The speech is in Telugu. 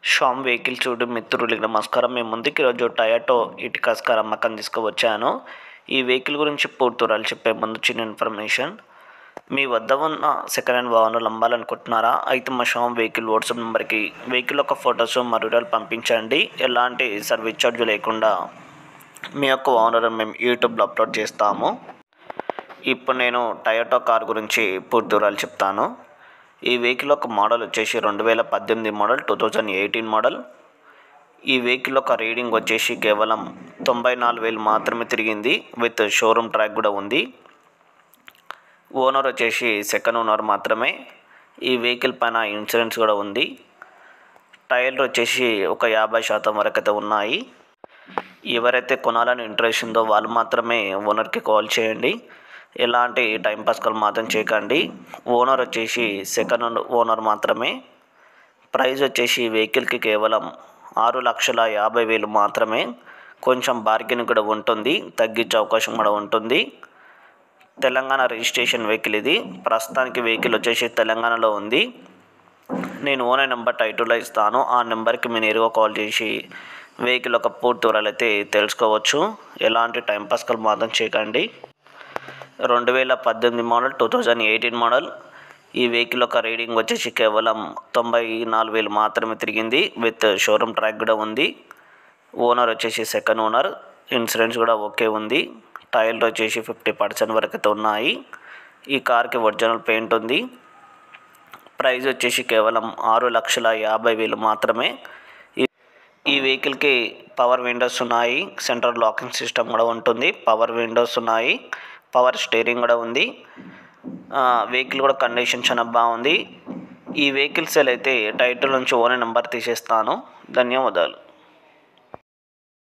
శ్యామ్ వెహికల్ చూడు మిత్రులకి నమస్కారం. మేము ముందుకు ఈరోజు టయోటా ఇటికాస్ కార్ అమ్మకం తీసుకువచ్చాను. ఈ వెహికల్ గురించి పూర్తి వివరాలు చెప్పే ముందు చిన్న ఇన్ఫర్మేషన్. మీ వద్ద ఉన్న సెకండ్ హ్యాండ్ వాహనాలు అమ్మాలనుకుంటున్నారా? అయితే మా శ్యామ్ వెహికల్ వాట్సాప్ నెంబర్కి వెహికల్ యొక్క ఫొటోస్ మరియు వివరాలు పంపించండి. ఎలాంటి సర్వీస్ ఛార్జ్ లేకుండా మీ యొక్క వాహనాలను మేము యూట్యూబ్లో అప్లోడ్ చేస్తాము. ఇప్పుడు నేను టయోటా కార్ గురించి పూర్తి వివరాలు చెప్తాను. ఈ వెహికల్ యొక్క మోడల్ వచ్చేసి 2018 మోడల్, 2018 మోడల్. ఈ వెహికల్ యొక్క రీడింగ్ వచ్చేసి కేవలం 94,000 మాత్రమే తిరిగింది. విత్ షోరూమ్ ట్రాక్ కూడా ఉంది. ఓనర్ వచ్చేసి సెకండ్ ఓనర్ మాత్రమే. ఈ వెహికల్ పైన ఇన్సూరెన్స్ కూడా ఉంది. టైర్లు వచ్చేసి ఒక 50% వరకు అయితే ఉన్నాయి. ఎవరైతే కొనాలని ఇంట్రెస్ట్ ఉందో వాళ్ళు మాత్రమే ఓనర్కి కాల్ చేయండి. ఎలాంటి టైంపాస్ కాల్ మాత్రం చేయకండి. ఓనర్ వచ్చేసి సెకండ్ ఓనర్ మాత్రమే. ప్రైస్ వచ్చేసి వెహికల్కి కేవలం 6,50,000 మాత్రమే. కొంచెం బార్గెన్ కూడా ఉంటుంది, తగ్గించే అవకాశం కూడా ఉంటుంది. తెలంగాణ రిజిస్ట్రేషన్ వెహికల్ ఇది. ప్రస్తుతానికి వెహికల్ వచ్చేసి తెలంగాణలో ఉంది. నేను ఓనర్ నెంబర్ టైటిల్లో ఇస్తాను. ఆ నెంబర్కి మీరు నేరుగా కాల్ చేసి వెహికల్ యొక్క పూర్తి వివరాలు అయితే తెలుసుకోవచ్చు. ఎలాంటి టైంపాస్ కాల్ మాత్రం చేయకండి. 2018 మోడల్, 2018 మోడల్. ఈ వెహికల్ యొక్క రీడింగ్ వచ్చేసి కేవలం 94,000 మాత్రమే తిరిగింది. విత్ షోరూమ్ ట్రాక్ కూడా ఉంది. ఓనర్ వచ్చేసి సెకండ్ ఓనర్. ఇన్సూరెన్స్ కూడా ఓకే ఉంది. టైర్లు వచ్చేసి 50% వరకు అయితే ఉన్నాయి. ఈ కార్కి ఒరిజినల్ పెయింట్ ఉంది. ప్రైస్ వచ్చేసి కేవలం 6,50,000 మాత్రమే. ఈ వెహికల్కి పవర్ విండోస్ ఉన్నాయి. సెంట్రల్ లాకింగ్ సిస్టమ్ కూడా ఉంటుంది. పవర్ విండోస్ ఉన్నాయి. పవర్ స్టీరింగ్ కూడా ఉంది. వెహికల్ కూడా కండిషన్ చాలా బాగుంది. ఈ వెహికల్ సేల్ అయితే టైటిల్ నుంచి ఓనర్ నెంబర్ తీసేస్తాను. ధన్యవాదాలు.